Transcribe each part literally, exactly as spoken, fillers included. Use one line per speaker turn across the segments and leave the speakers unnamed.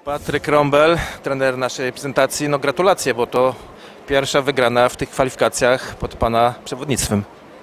Patryk Rąbel, trener naszej reprezentacji, no gratulacje, bo to pierwsza wygrana w tych kwalifikacjach pod Pana przewodnictwem.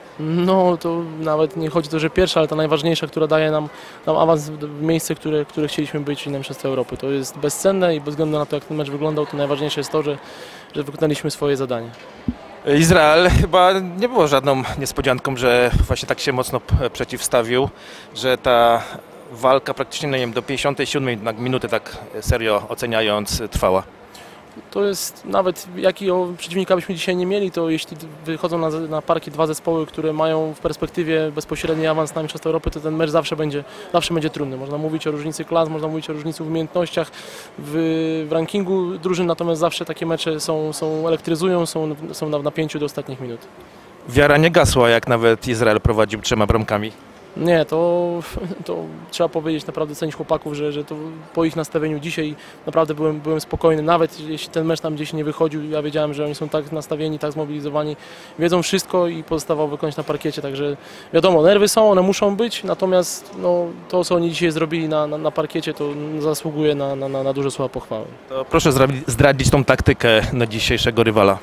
No to nawet nie chodzi o to, że pierwsza, ale ta najważniejsza, która daje nam, nam awans w miejsce, które, które chcieliśmy być, czyli na Mistrzostwa Europy. To jest bezcenne i bez względu na to, jak ten mecz wyglądał, to najważniejsze jest to, że, że wykonaliśmy swoje zadanie.
Izrael chyba nie było żadną niespodzianką, że właśnie tak się mocno przeciwstawił, że ta walka praktycznie, no nie wiem, do pięćdziesiątej siódmej minuty, tak serio oceniając, trwała.
To jest nawet jakiego przeciwnika byśmy dzisiaj nie mieli, to jeśli wychodzą na, na parkiet dwa zespoły, które mają w perspektywie bezpośredni awans na Mistrzostwa Europy, to ten mecz zawsze będzie, zawsze będzie trudny. Można mówić o różnicy klas, można mówić o różnicy w umiejętnościach, w, w rankingu drużyn, natomiast zawsze takie mecze są, są elektryzują, są, są na napięciu do ostatnich minut.
Wiara nie gasła, jak nawet Izrael prowadził trzema bramkami.
Nie, to, to trzeba powiedzieć, naprawdę cenić chłopaków, że, że to po ich nastawieniu dzisiaj naprawdę byłem, byłem spokojny. Nawet jeśli ten mecz tam gdzieś nie wychodził, ja wiedziałem, że oni są tak nastawieni, tak zmobilizowani, wiedzą wszystko i pozostawało wykonać na parkiecie. Także wiadomo, nerwy są, one muszą być, natomiast no, to, co oni dzisiaj zrobili na, na, na parkiecie, to zasługuje na, na, na duże słowa pochwały.
To proszę zdradzić tą taktykę na dzisiejszego rywala.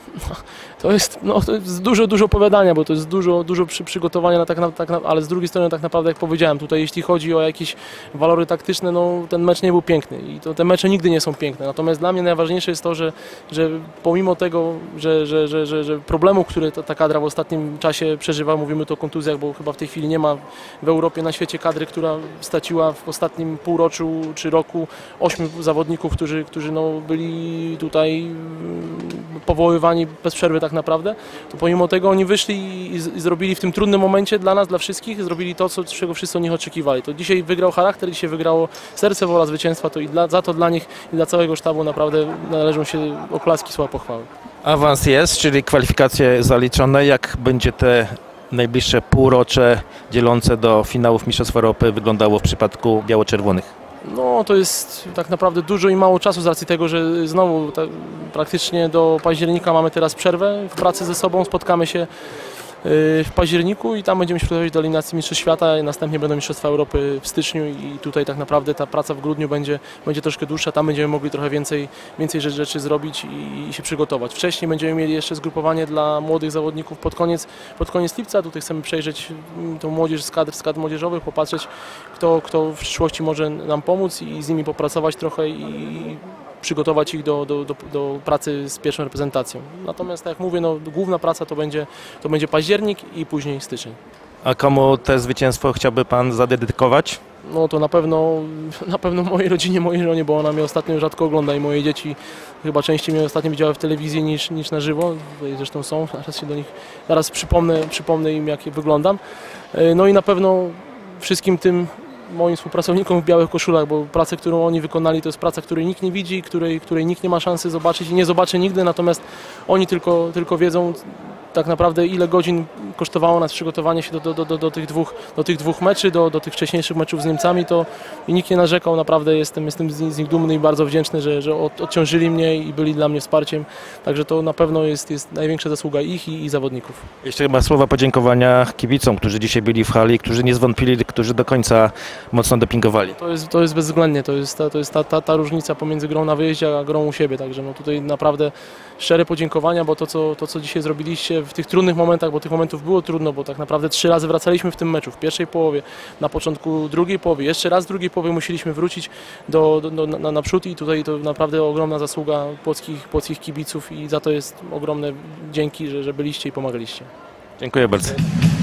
To jest, no, to jest dużo, dużo opowiadania, bo to jest dużo, dużo przy, przygotowania, na tak, na, tak na, ale z drugiej strony tak naprawdę, jak powiedziałem, tutaj jeśli chodzi o jakieś walory taktyczne, no ten mecz nie był piękny i to, te mecze nigdy nie są piękne. Natomiast dla mnie najważniejsze jest to, że, że pomimo tego, że, że, że, że, że problemów, które ta, ta kadra w ostatnim czasie przeżywa, mówimy tu o kontuzjach, bo chyba w tej chwili nie ma w Europie, na świecie kadry, która straciła w ostatnim półroczu czy roku ośmiu zawodników, którzy, którzy no, byli tutaj powoływani bez przerwy tak naprawdę, to pomimo tego oni wyszli i, i zrobili w tym trudnym momencie dla nas, dla wszystkich, zrobili to, co, czego wszyscy od nich oczekiwali. To dzisiaj wygrał charakter, dzisiaj wygrało serce, wola zwycięstwa, to i dla, za to dla nich i dla całego sztabu naprawdę należą się oklaski, słowa pochwały.
Awans jest, czyli kwalifikacje zaliczone. Jak będzie te najbliższe półrocze dzielące do finałów Mistrzostw Europy wyglądało w przypadku biało-czerwonych?
No to jest tak naprawdę dużo i mało czasu z racji tego, że znowu tak, praktycznie do października mamy teraz przerwę w pracy ze sobą, spotkamy się w październiku i tam będziemy się przygotowywać do eliminacji Mistrzostw Świata, następnie będą Mistrzostwa Europy w styczniu i tutaj tak naprawdę ta praca w grudniu będzie, będzie troszkę dłuższa, tam będziemy mogli trochę więcej, więcej rzeczy zrobić i, i się przygotować. Wcześniej będziemy mieli jeszcze zgrupowanie dla młodych zawodników pod koniec, pod koniec lipca, tutaj chcemy przejrzeć tą młodzież z kadr, z kadr młodzieżowych, popatrzeć kto, kto w przyszłości może nam pomóc i z nimi popracować trochę i przygotować ich do, do, do, do pracy z pierwszą reprezentacją. Natomiast tak jak mówię, no, główna praca to będzie, to będzie październik i później styczeń.
A komu te zwycięstwo chciałby Pan zadedykować?
No to na pewno, na pewno mojej rodzinie, mojej żonie, bo ona mnie ostatnio rzadko ogląda i moje dzieci chyba częściej mnie ostatnio widziały w telewizji niż, niż na żywo. Zresztą są, zaraz się do nich, zaraz przypomnę, przypomnę im, jak wyglądam. No i na pewno wszystkim tym moim współpracownikom w białych koszulach, bo pracę, którą oni wykonali, to jest praca, której nikt nie widzi, której, której nikt nie ma szansy zobaczyć i nie zobaczy nigdy, natomiast oni tylko, tylko wiedzą tak naprawdę, ile godzin kosztowało nas przygotowanie się do, do, do, do, tych, dwóch, do tych dwóch meczy, do, do tych wcześniejszych meczów z Niemcami, to i nikt nie narzekał, naprawdę jestem, jestem z nich dumny i bardzo wdzięczny, że, że od, odciążyli mnie i byli dla mnie wsparciem, także to na pewno jest, jest największa zasługa ich i, i zawodników.
Jeszcze chyba słowa podziękowania kibicom, którzy dzisiaj byli w hali, którzy nie zwątpili, którzy do końca mocno dopingowali.
To jest, to jest bezwzględnie, to jest, ta, to jest ta, ta, ta różnica pomiędzy grą na wyjeździe a grą u siebie, także no tutaj naprawdę szczere podziękowania, bo to co, to, co dzisiaj zrobiliście w tych trudnych momentach, bo tych momentów było trudno, bo tak naprawdę trzy razy wracaliśmy w tym meczu, w pierwszej połowie, na początku drugiej połowy, jeszcze raz w drugiej połowie musieliśmy wrócić do, do, do, na, naprzód i tutaj to naprawdę ogromna zasługa płockich, płockich kibiców i za to jest ogromne dzięki, że, że byliście i pomagaliście.
Dziękuję bardzo.